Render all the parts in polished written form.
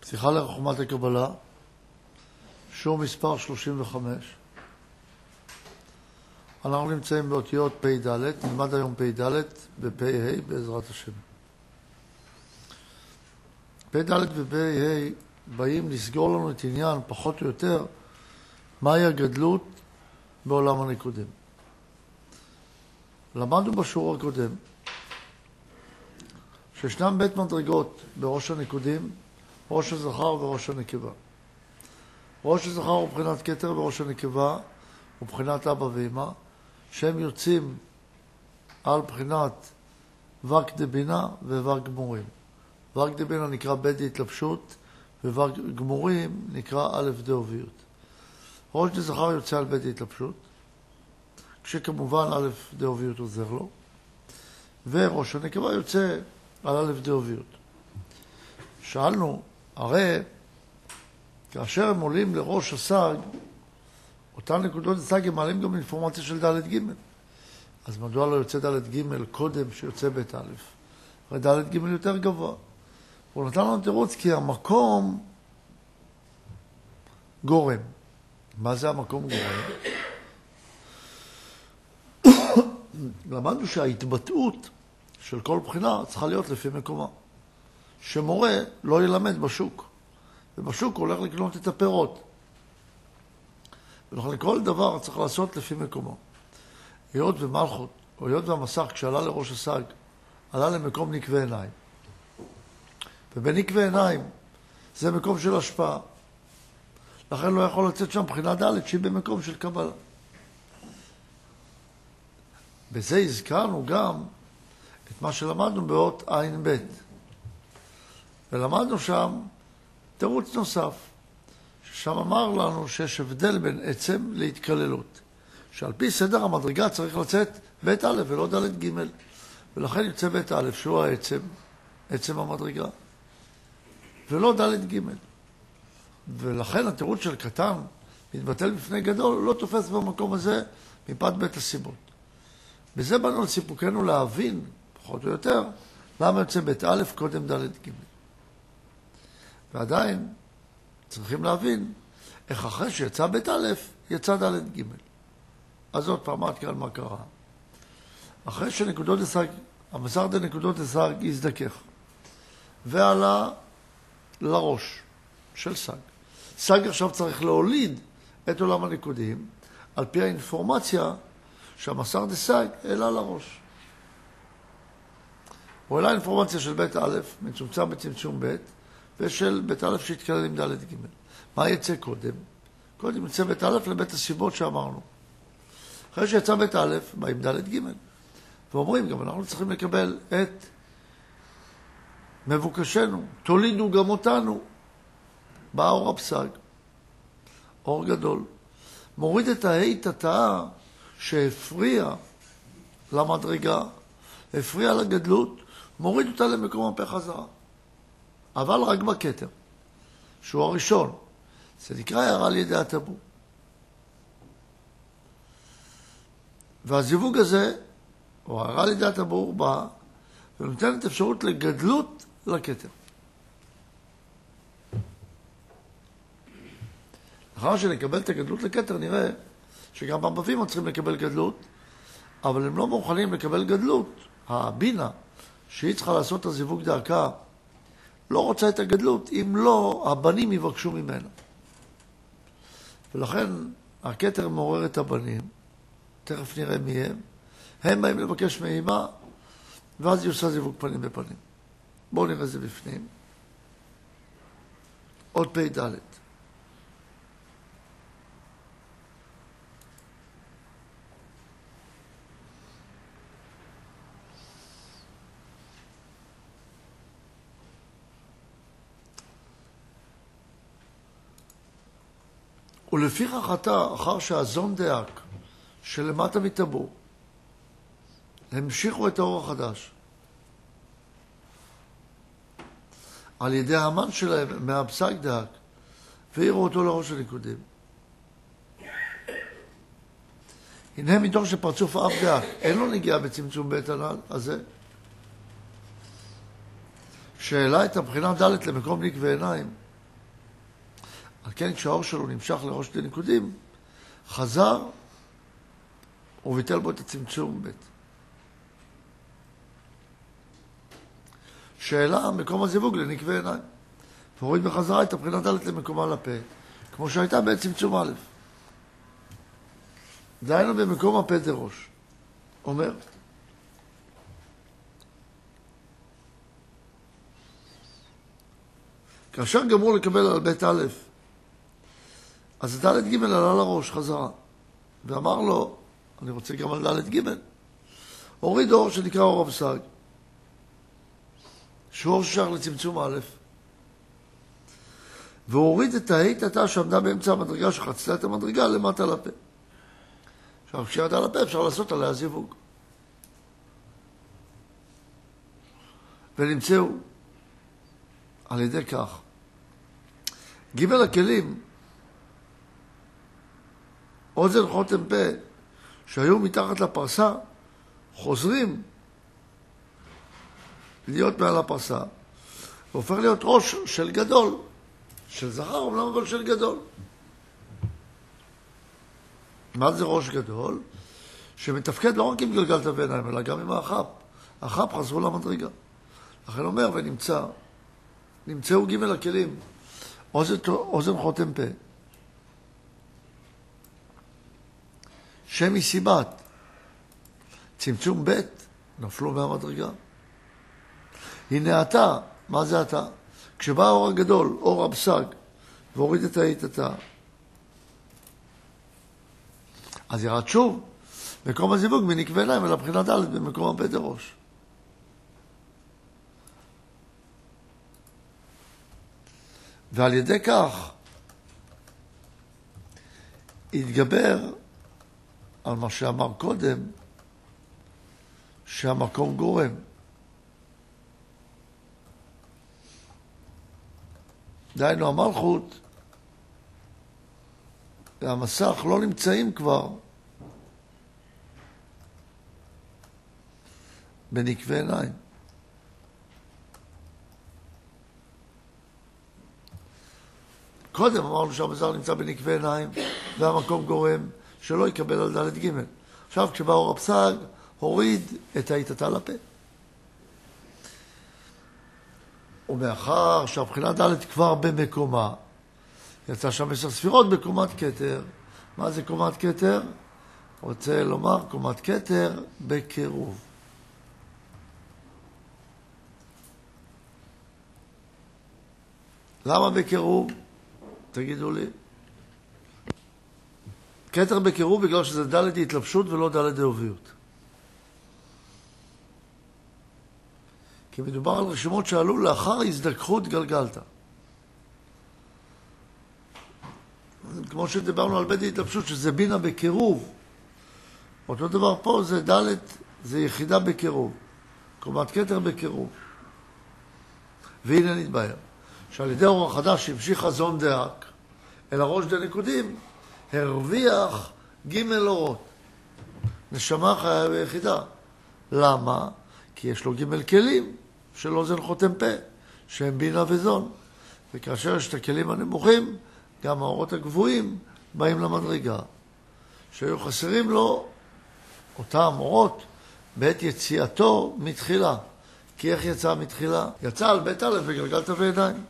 שיחה לחוכמת הקבלה, שיעור מספר 35. אנחנו נמצאים באותיות פ"ד, נלמד היום פ"ד בפ"ה בעזרת השם. פ"ד ופ"ה באים לסגור לנו את עניין, פחות או יותר, מהי הגדלות בעולם הניקודים. למדנו בשיעור הקודם שישנם בית מדרגות בראש הניקודים, ראש הזכר וראש הנקבה. ראש הזכר הוא בחינת כתר וראש הנקבה הוא בחינת אבא ואמא, שהם יוצאים על בחינת וק דבינה וווק גמורים. וק דבינה נקרא בית התלבשות, וווק גמורים נקרא א' דאוביות. ראש הזכר יוצא על בית התלבשות, כשכמובן א' דאוביות עוזר לו, וראש הנקבה יוצא על א' דאוביות. שאלנו, הרי כאשר הם עולים לראש הסג, אותן נקודות הסג הם מעלים גם אינפורמציה של ד' ג'. אז מדוע לא יוצא ד' ג' קודם שיוצא ב' א'? הרי ד' ג' יותר גבוה. הוא נתן לנו תירוץ כי המקום גורם. מה זה המקום גורם? למדנו שההתבטאות של כל בחינה צריכה להיות לפי מקומה. שמורה לא ילמד בשוק, ובשוק הוא הולך לקנות את הפירות. ולכן כל דבר צריך לעשות לפי מקומו. היות ומלכות, או היות והמסך, כשעלה לראש הסג, עלה למקום נקבי עיניים. ובנקבי עיניים זה מקום של השפעה. לכן לא יכול לצאת שם בחינה ד' שהיא במקום של קבלה. בזה הזכרנו גם את מה שלמדנו באות עין ב'. ולמדנו שם תירוץ נוסף, ששם אמר לנו שיש הבדל בין עצם להתקללות, שעל פי סדר המדרגה צריך לצאת ב' א' ולא ד' ג', ולכן יוצא ב' א' שהוא העצם, עצם המדרגה, ולא ד' ג'. ולכן התירוץ של קטן מתבטל בפני גדול, לא תופס במקום הזה מפאת בית הסיבות. בזה באנו לסיפוקנו להבין, פחות או יותר, למה יוצא ב' א' קודם ד' ג'. ועדיין צריכים להבין איך אחרי שיצא ב' א', יצא ד' ג'. אז עוד פעם עד כאן מה קרה. אחרי שנקודות הסג, המסך דנקודות הסג יזדכך, ועלה לראש של סג. סג עכשיו צריך להוליד את עולם הניקודים, על פי האינפורמציה שהמסך דסג העלה לראש. הוא העלה אינפורמציה של ב' א', מצומצם בצמצום ב', ושל בית א' שהתקלל עם ד' ג'. מה יצא קודם? קודם יצא בית א' לבית הסיבות שאמרנו. אחרי שיצא בית א', בא עם ד' ג'. ואומרים, גם אנחנו צריכים לקבל את מבוקשנו. תולידו גם אותנו. בא אור הפסג, אור גדול. מוריד את ההית התאה שהפריע למדרגה, הפריע לגדלות, מוריד אותה למקום הפה חזרה. אבל רק בכתר, שהוא הראשון. זה נקרא הערה על ידי הטבור. והזיווג הזה, או הערה על ידי הטבור, בא ונותנת אפשרות לגדלות לכתר. לאחר שנקבל את הגדלות לכתר, נראה שגם בבבים צריכים לקבל גדלות, אבל הם לא מוכנים לקבל גדלות. הבינה, שהיא צריכה לעשות את הזיווג דרכה, לא רוצה את הגדלות, אם לא, הבנים יבקשו ממנה. ולכן, הכתר מעורר את הבנים, תכף נראה מי הם, הם באים לבקש מאמא, ואז היא עושה זיווג פנים בפנים. בואו נראה זה בפנים. עוד פ"ד. ולפיכך אתה, אחר שהזון דאק, שלמטה מטבור, המשיכו את האור החדש, על ידי האמן שלהם, מהפסק דאק, והעירו אותו לראש הניקודים. הנה מתוך שפרצוף אף דאק, אין לו נגיעה בצמצום בית הנ"ל, הזה, שהעלה את הבחינה ד' למקום נקבי עיניים, על כן כשהאור שלו נמשך לראש שתי נקודים, חזר וביטל בו את הצמצום ב'. שאלה, מקום הזיווג לנקבי עיניים. והוריד בחזרה את הבחינה ד' למקומה לפה, כמו שהייתה בצמצום א'. דהיינו במקום הפה דראש. אומר, כאשר גמרו לקבל על בית א', אז ד' ג' עלה לראש חזרה, ואמר לו, אני רוצה גם על ד' ג', הוריד אור שנקרא אור הבשג, שהוא אור ששייך לצמצום א', והוריד את ההיטתה שעמדה באמצע המדרגה, שחצתה את המדרגה למטה לפה. עכשיו, כשירדה לפה אפשר לעשות עליה זיווג. ונמצאו על ידי כך. ג' הכלים, אוזן חותם פה, שהיו מתחת לפרסה, חוזרים להיות מעל הפרסה, והופך להיות ראש של גדול, של זכר, אומנם אבל של גדול. מה זה ראש גדול? שמתפקד לא רק עם גלגלת בעיניים, אלא גם עם האח"פ. האח"פ חזרו למדרגה. לכן אומר נמצאו ג' הכלים, אוזן חותם פה, שם מסיבת, צמצום ב', נפלו מהמדרגה. הנה אתה, מה זה אתה? כשבא האור הגדול, אור הבשג, והוריד את ההיטתה, אז ירד שוב, מקום הזיווג מנקבי עיניים אל הבחינה ד' במקום הפה דראש. ועל ידי כך התגבר על מה שאמר קודם, שהמקום גורם. דהיינו המלכות והמסך לא נמצאים כבר בנקבי עיניים. קודם אמרנו שהמסך נמצא בנקבי עיניים והמקום גורם שלא יקבל על ד' ג'. עכשיו כשבא אור הבשג הוריד את ההיטתה לפה. ומאחר שהבחינה ד' כבר במקומה, יצא שם 10 ספירות בקומת כתר. מה זה קומת כתר? רוצה לומר קומת כתר בקירוב. למה בקירוב? תגידו לי. כתר בקירוב בגלל שזה ד' התלבשות ולא ד' דאוביות. כי מדובר על רשימות שעלו לאחר הזדככות גלגלתא. כמו שדיברנו על בית התלבשות, שזה בינה בקירוב. אותו דבר פה זה ד', זה יחידה בקירוב. קומת כתר בקירוב. והנה נתבהר, שעל ידי אור החדש שהמשיך חזון דאק, אל הראש די נקודים, הרוויח ג' אורות. נשמה חיה ביחידה. למה? כי יש לו ג' כלים של אוזן חותם פה, שהם בינה וזון. וכאשר יש את הכלים הנמוכים, גם האורות הגבוהים באים למדרגה. שהיו חסרים לו אותם אורות בעת יציאתו מתחילה. כי איך יצא מתחילה? יצא על בית א' וגלגלת בידיים.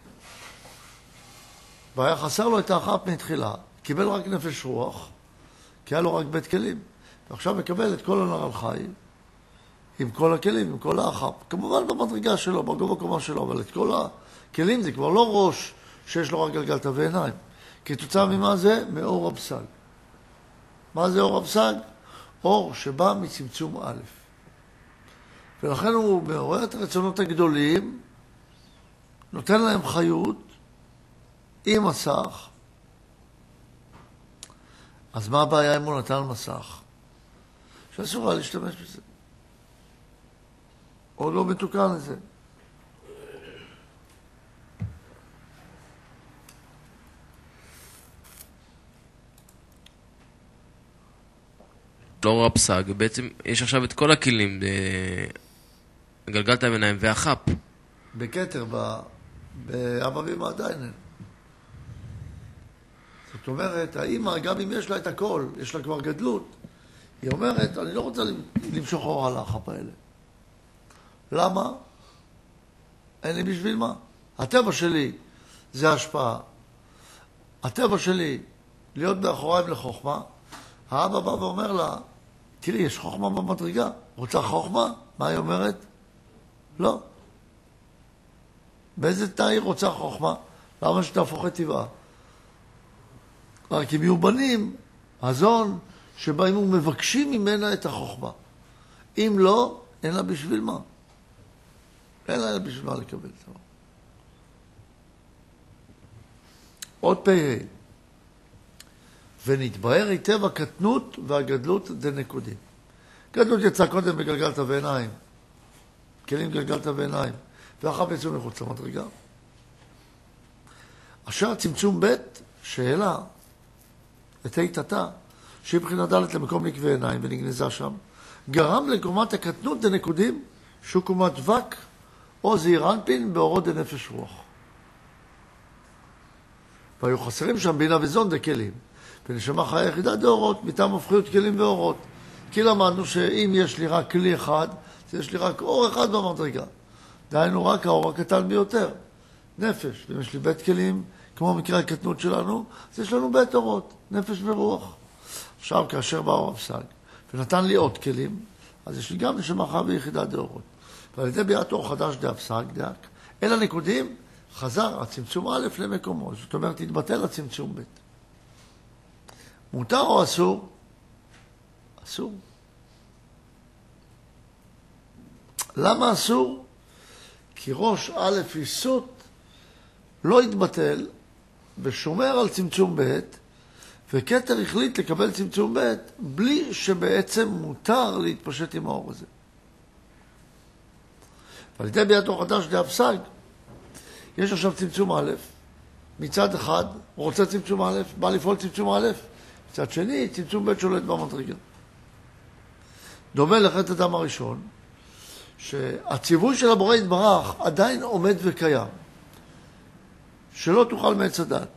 והיה חסר לו את האח"פ מתחילה. קיבל רק נפש רוח, כי היה לו רק בית כלים. ועכשיו מקבל את כל הנער על חי, עם כל הכלים, עם כל האח"פ. כמובן במדרגה שלו, בגובה קומה שלו, אבל את כל הכלים זה כבר לא ראש שיש לו רק גלגלת ועיניים. כתוצאה ממה זה? מאור הבשג. מה זה אור הבשג? אור שבא מצמצום א'. ולכן הוא מעורר את הרצונות הגדולים, נותן להם חיות, עם מסך. אז מה הבעיה אם הוא נתן מסך? שאסור היה להשתמש בזה. עוד לא מתוקן לזה. לאור הבשג, בעצם יש עכשיו את כל הכלים, גלגלת בעיניים והאח"פ. בכתר, באבא ואמא עדיין אין. זאת אומרת, האמא, גם אם יש לה את הכל, יש לה כבר גדלות, היא אומרת, אני לא רוצה למשוך אור על האחים האלה. למה? אין לי בשביל מה. הטבע שלי זה השפעה. הטבע שלי להיות באחוריים לחוכמה. האבא בא ואומר לה, תראי, יש חוכמה במדרגה. רוצה חוכמה? מה היא אומרת? לא. באיזה תנאי רוצה חוכמה? למה שתהפוך את טבעה? רק אם יהיו בנים, הזון, שבאים ומבקשים ממנה את החוכמה. אם לא, אין לה בשביל מה. אין לה בשביל מה לקבל את זה. עוד פ"ה. ונתבהר היטב הקטנות והגדלות דנקודים. גדלות יצא קודם בגלגלת ועיניים. כלים גלגלת ועיניים. ואחר יצאו מחוץ למדרגה. אשר צמצום ב' שאלה את היתתה, שהיא בחינה ד' למקום נקבי עיניים ונגנזה שם, גרם לקומת הקטנות דנקודים, שהוא קומת דבק או זעיר אנפין באורות דנפש רוח. והיו חסרים שם בינה וזון דכלים, ונשמה חיה יחידה דאורות, מטעם הופכיות כלים ואורות. כי למדנו שאם יש לי רק כלי אחד, אז יש לי רק אור אחד במדרגה. דהיינו רק האור הקטן ביותר, נפש. ואם יש לי בית כלים, כמו מקרה הקטנות שלנו, אז יש לנו בית אורות, נפש ורוח. עכשיו, כאשר בא אור הפסק, ונתן לי עוד כלים, אז יש לי גם נשמה חיה ויחידה דאורות. ועל ידי ביאת אור חדש דהפסק, דהק, אל הנקודים, חזר הצמצום א' למקומו. זאת אומרת, התבטל הצמצום ב'. מותר או אסור? אסור. למה אסור? כי ראש א' איסות לא התבטל ושומר על צמצום ב', וכתר החליט לקבל צמצום ב' בלי שבעצם מותר להתפשט עם האור הזה. ועל ידי ביאת אור חדש דהפסק, יש עכשיו צמצום א', מצד אחד רוצה צמצום א', בא לפעול צמצום א', מצד שני צמצום ב' שולט במדרגה. דומה לחטא אדם הראשון, שהציווי של הבורא יתברך עדיין עומד וקיים, שלא תוכל מעץ הדת.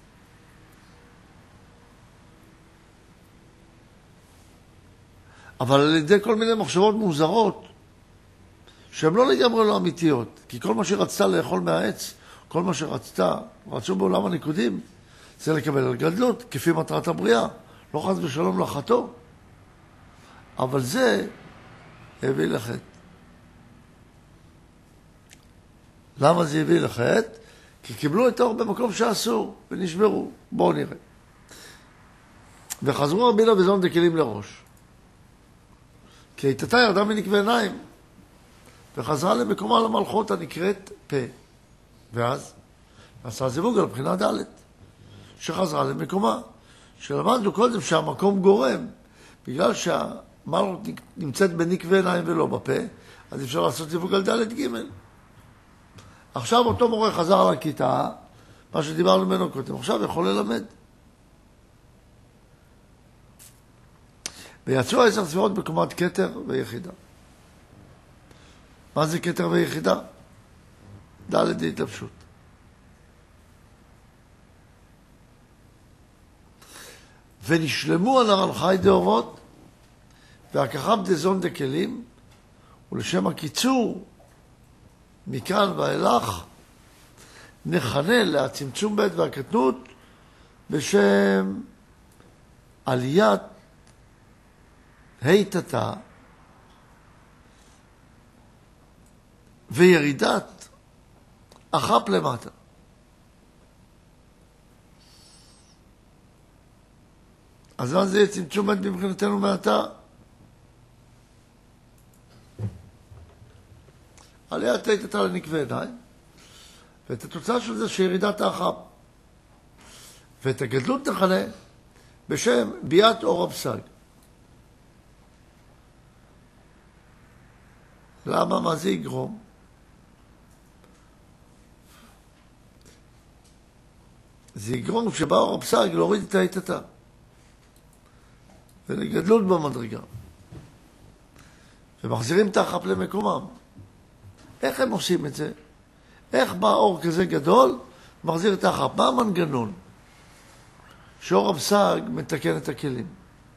אבל על ידי כל מיני מחשבות מוזרות, שהן לא לגמרי לא אמיתיות, כי כל מה שרצתה לאכול מהעץ, כל מה רצו בעולם הניקודים, זה לקבל על גדלות, כפי מטרת הבריאה, לא חס ושלום לחטוא. אבל זה הביא לחטא. למה זה הביא לחטא? כי קיבלו את האור במקום שאסור, ונשברו. בואו נראה. וחזרו רבינה וזון דכלים לראש. כי היתתה ירדה מנקבי עיניים, וחזרה למקומה למלכות הנקראת פה. ואז עשה זיווג על בחינה ד', שחזרה למקומה. שלמדנו קודם שהמקום גורם, בגלל שהמלכות נמצאת בנקבי עיניים ולא בפה, אז אפשר לעשות זיווג על ד' ג'. עכשיו אותו מורה חזר על הכיתה, מה שדיברנו ממנו קודם, עכשיו יכול ללמד. ויצאו 10 ספירות בקומת כתר ויחידה. מה זה כתר ויחידה? ד' התלבשות. ונשלמו הנר על חי דאורות, והכחם דזון דכלים, ולשם הקיצור, מכאן ואילך, נכנה להצמצום ב' והקטנות, בשם עליית היתתה, וירידת אחת למטה. אז מה זה יהיה צמצום ב' מבחינתנו מעתה? עליית היתתה לנקבי עיניים, ואת התוצאה של זה שירידת האחת. ואת הגדלות נכנה בשם ביאת אור הפסק. למה? מה זה יגרום? זה יגרום שבא אור הפסק להוריד את היתתה. ולגדלות במדרגה. ומחזירים את האחת למקומם. איך הם עושים את זה? איך בא אור כזה גדול, מחזיר את האחת? מה המנגנון? שאור הפסג מתקן את הכלים.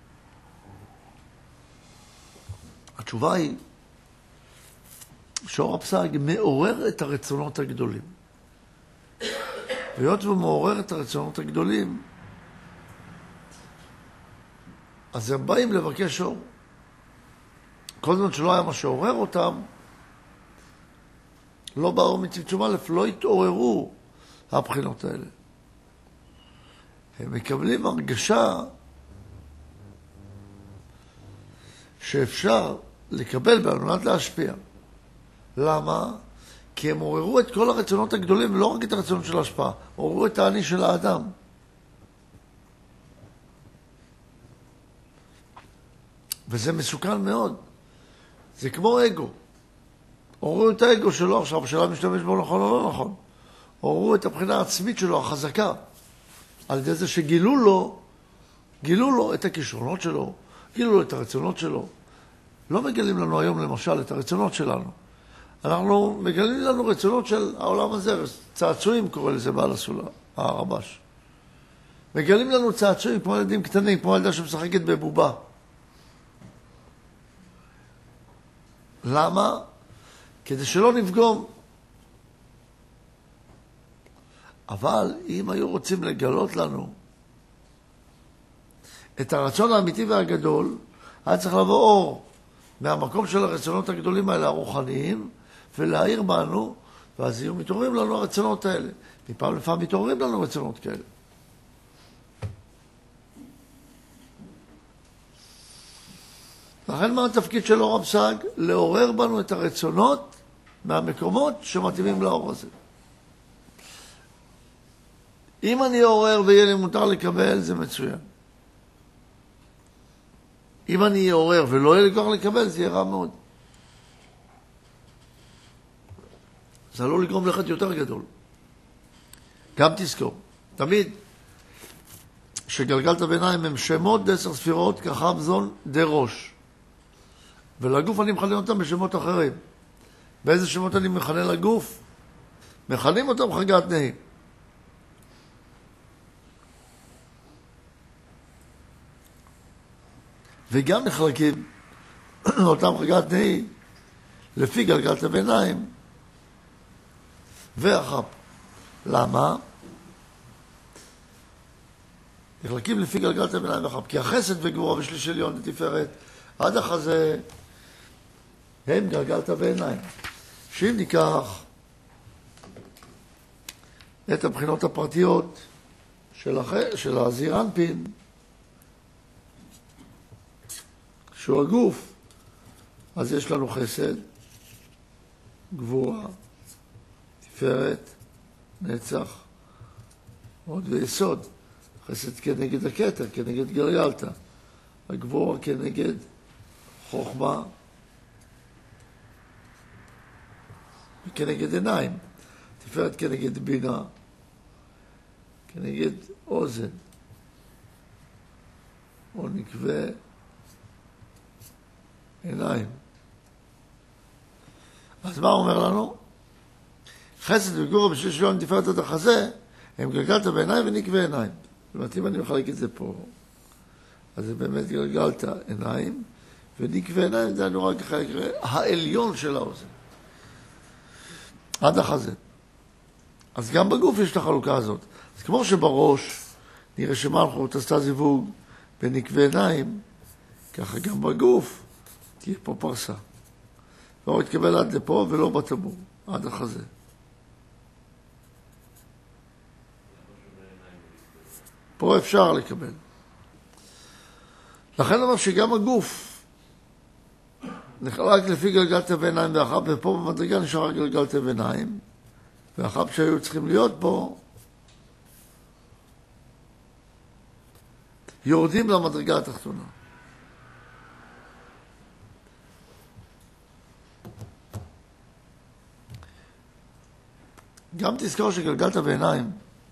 התשובה היא שאור הפסג מעורר את הרצונות הגדולים. והיות הוא מעורר את הרצונות הגדולים, אז הם באים לבקש אור. כל זמן שלא היה מה שעורר אותם, לא באו מצמצום א', לא התעוררו הבחינות האלה. הם מקבלים הרגשה שאפשר לקבל על מנת להשפיע. למה? כי הם עוררו את כל הרצונות הגדולים, ולא רק את הרצונות של ההשפעה, עוררו את האני של האדם. וזה מסוכן מאוד. זה כמו אגו. עוררו את האגו שלו עכשיו, השאלה משתמש בו נכון או לא נכון. עוררו את הבחינה העצמית שלו, החזקה, על ידי זה שגילו לו את הכישרונות שלו, גילו לו את הרצונות שלו. לא מגלים לנו היום למשל את הרצונות שלנו. אנחנו מגלים לנו רצונות של העולם הזה, צעצועים קורא לזה בעל הסולה, הרבש. מגלים לנו צעצועים כמו ילדים קטנים, כמו ילדה שמשחקת בבובה. למה? כדי שלא נפגום. אבל אם היו רוצים לגלות לנו את הרצון האמיתי והגדול, היה צריך לבוא אור מהמקום של הרצונות הגדולים האלה, הרוחניים, ולהעיר בנו, ואז יהיו מתעוררים לנו הרצונות האלה. מפעם לפעם מתעוררים לנו רצונות כאלה. לכן מה התפקיד של אור הפסג? לעורר בנו את הרצונות מהמקומות שמתאימים לאור הזה. אם אני אעורר ויהיה לי מותר לקבל, זה מצוין. אם אני אעורר ולא יהיה לי כוח לקבל, זה יהיה רע מאוד. זה עלול לגרום לחטא יותר גדול. גם תזכור, תמיד שגלגלת ביניים הם שמות 10 ספירות כחב זון דראש. ולגוף אני מכנה אותם בשמות אחרים. באיזה שמות אני מכנה לגוף? מכנים אותם חגת נהי. וגם נחלקים אותם חגת נהי לפי גלגלת הביניים והחב. למה? נחלקים לפי גלגלת הביניים והחב. כי החסד וגבורה ושליש עליון ותפארת עד החזה הם גלגלת בעיניים. שאם ניקח את הבחינות הפרטיות של הזעיר אנפין, שהוא הגוף, אז יש לנו חסד, גבורה, תפארת, נצח, עוד ויסוד. חסד כנגד הכתר, כנגד גלגלת. הגבורה כנגד חוכמה וכנגד עיניים. תפארת כנגד בינה, כנגד אוזן. או נקווה עיניים. אז מה אומר לנו? חסד וגבורה בשביל שלום תפארת עד החזה, הם גלגלת בעיניים ונקווה עיניים. זאת אומרת, אם אני מחלק את זה פה, אז זה באמת גלגלת עיניים, ונקווה עיניים זה אני רק חלק העליון של האוזן. עד החזה. אז גם בגוף יש את החלוקה הזאת. אז כמו שבראש נראה שמלכות עשתה זיווג בנקווה עיניים, ככה גם בגוף תהיה פה פרסה. לא יתקבל עד לפה ולא בטבור, עד החזה. פה אפשר לקבל. לכן אומר שגם הגוף נחלק לפי גלגלת בעיניים והחב, ופה במדרגה נשאר גלגלת בעיניים, והחב שהיו צריכים להיות פה, יורדים למדרגה התחתונה. גם תזכור שגלגלת בעיניים,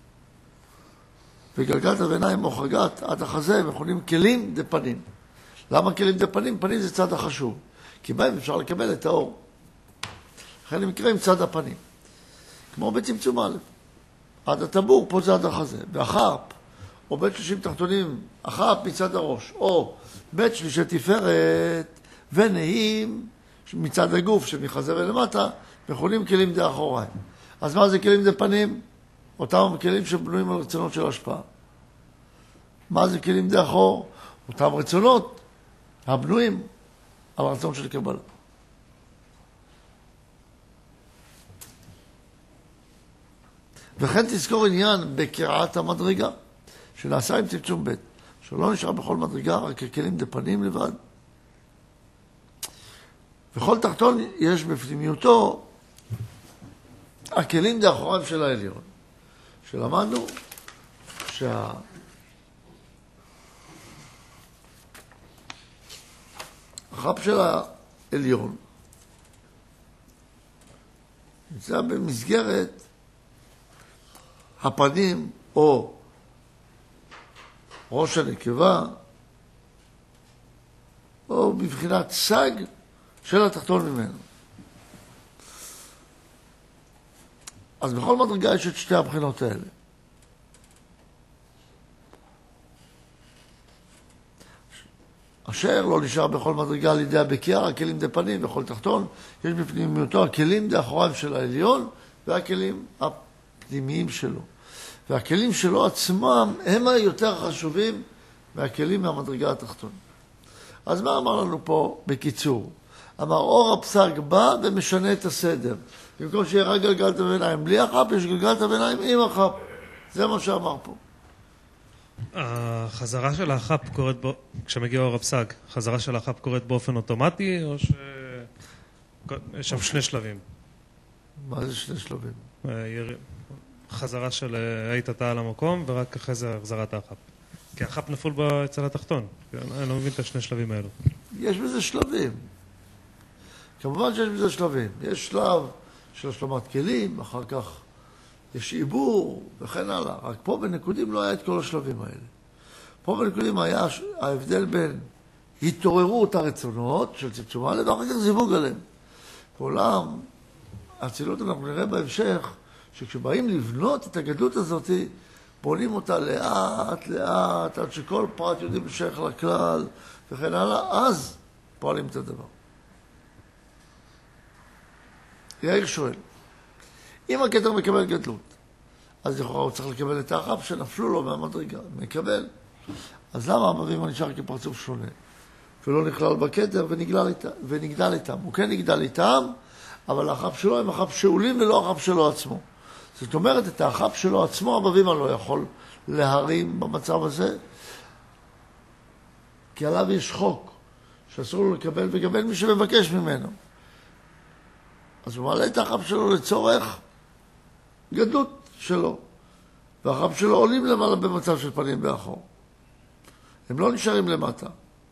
וגלגלת בעיניים או חגת עד החזה, הם יכולים כלים דפנים. למה כלים דפנים? פנים זה צד החשוב. כי בהם אפשר לקבל את האור. לכן הם נקראים צד הפנים. כמו בצמצום א'. עד הטבור, פה זה עד החזה. והחרפ, או בית שלישים תחתונים, החפ מצד הראש, או בית שלישי תפארת ונעים מצד הגוף שמחזה ולמטה, מכונים כלים די אחוריים. אז מה זה כלים די פנים? אותם כלים שבנויים על רצונות של השפעה. מה זה כלים די אחור? אותם רצונות הבנויים על רצון של קבלה. וכן תזכור עניין בקרעת המדרגה, שנעשה עם צמצום ב', שלא נשאר בכל מדרגה, רק הכלים די פנים לבד. בכל תחתון יש בפנימיותו הכלים די אחוריים של העליון. שלמדנו החפ של העליון נמצא במסגרת הפנים או ראש הנקבה או בבחינת סג של התחתון ממנו. אז בכל מדרגה יש את שתי הבחינות האלה. אשר לא נשאר בכל מדרגה על ידי הבקיע, הכלים די פנים, בכל תחתון, יש בפנימיותו הכלים די אחוריים של העליון, והכלים הפנימיים שלו. והכלים שלו עצמם הם היותר חשובים מהכלים מהמדרגה התחתון. אז מה אמר לנו פה בקיצור? אמר, אור הפסק בא ומשנה את הסדר. במקום שיהיה רק גלגלת הביניים בלי החפ, יש גלגלת הביניים עם החפ. זה מה שאמר פה. החזרה של החפ קורית, כשמגיע אור הפסק, חזרה של החפ קורית באופן אוטומטי, או יש שם שני שלבים? מה זה שני שלבים? חזרה של היית אתה על המקום, ורק אחרי זה החזרת החפ. כי החפ נפול אצל התחתון. אני לא מבין את השני שלבים האלו. יש בזה שלבים. כמובן שיש בזה שלבים. יש שלב של השלמת כלים, אחר כך יש עיבור וכן הלאה. רק פה בנקודים לא היה את כל השלבים האלה. פה בנקודים היה ההבדל בין התעוררות הרצונות של צמצום א' ואחר כך זיווג עליהם. בעולם האצילות אנחנו נראה בהמשך שכשבאים לבנות את הגדלות הזאת, בונים אותה לאט לאט עד שכל פרט יודעים לשייך לכלל וכן הלאה, אז פועלים את הדבר. יאיר שואל, אם הכתר מקבל גדלות, אז לכאורה הוא צריך לקבל את החפ שנפלו לו מהמדרגה, מקבל. אז למה המביאים נשאר כפרצוף שונה? ולא נכלל בכתר ונגדל איתם. הוא כן נגדל איתם, אבל החפ שלו הם החפ שאולים ולא החפ שלו עצמו. זאת אומרת, את החפ שלו עצמו המביאים לא יכול להרים במצב הזה, כי עליו יש חוק שאסור לו לקבל ויקבל מי שמבקש ממנו. אז הוא מעלה את החפ שלו לצורך גדלות שלו, והחפ שלו עולים למעלה במצב של פנים באחור. הם לא נשארים למטה.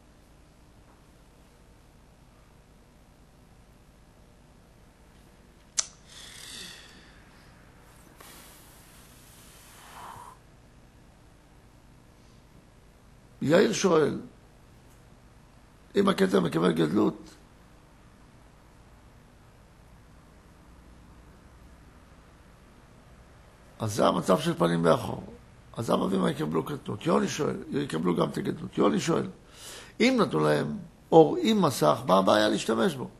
יאיר שואל, אם הכתר מקבל גדלות, אז זה המצב של פנים באחור. אז המביאים יקבלו קטנות. יוני שואל, יקבלו גם את הגדלות. יוני שואל, אם נתנו להם אור עם מסך, מה הבעיה להשתמש בו?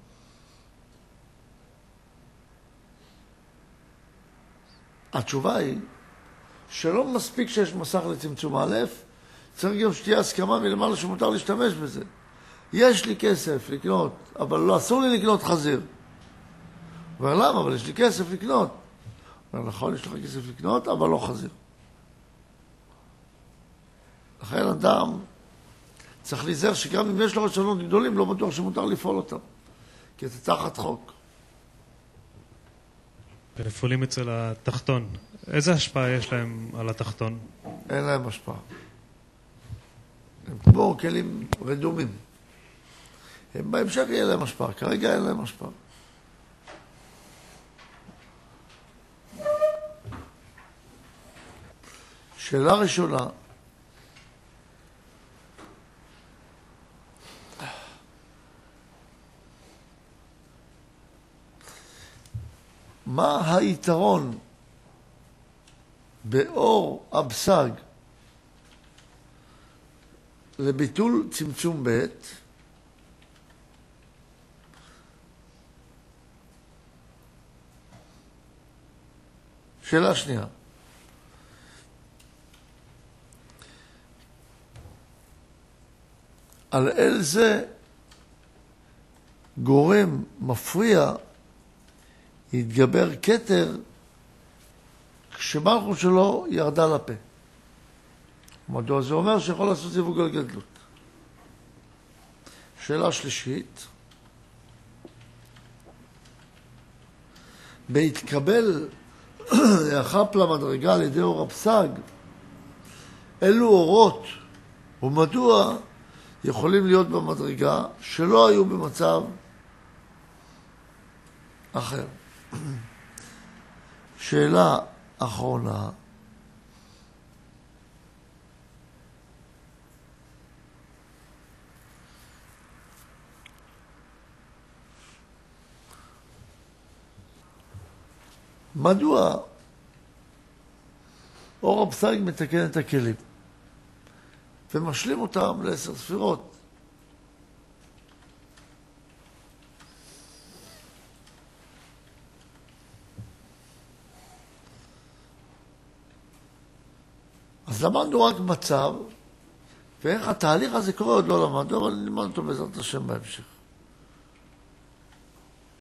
התשובה היא שלא מספיק שיש מסך לצמצום א', צריך גם שתהיה הסכמה מלמעלה שמותר להשתמש בזה. יש לי כסף לקנות, אבל לא אסור לי לקנות חזיר. הוא אומר, למה? אבל יש לי כסף לקנות. הוא אומר, נכון, יש לך כסף לקנות, אבל לא חזיר. לכן אדם צריך להיזהר שגם אם יש לו רצונות גדולים, לא בטוח שמותר לפעול אותם. כי זה תחת חוק. ונפולים אצל התחתון. איזה השפעה יש להם על התחתון? אין להם השפעה. הם כמו כלים רדומים. הם בהמשך יהיה להם השפעה, כרגע אין להם השפעה. שאלה ראשונה, מה היתרון באור הבשג לביטול צמצום ב' שאלה שנייה. על אל זה גורם מפריע יתגבר כתר כשמלכות שלו ירדה לפה. מדוע זה אומר שיכול לעשות זיווג על גדלות. שאלה שלישית, בהתקבל החפ למדרגה על ידי אור הפסג, אילו אורות ומדוע יכולים להיות במדרגה שלא היו במצב אחר. שאלה אחרונה, מדוע אור הפסג מתקן את הכלים ומשלים אותם ל10 ספירות? אז למדנו רק מצב, ואיך התהליך הזה קורה עוד לא למדנו, אבל נלמד אותו בעזרת השם בהמשך.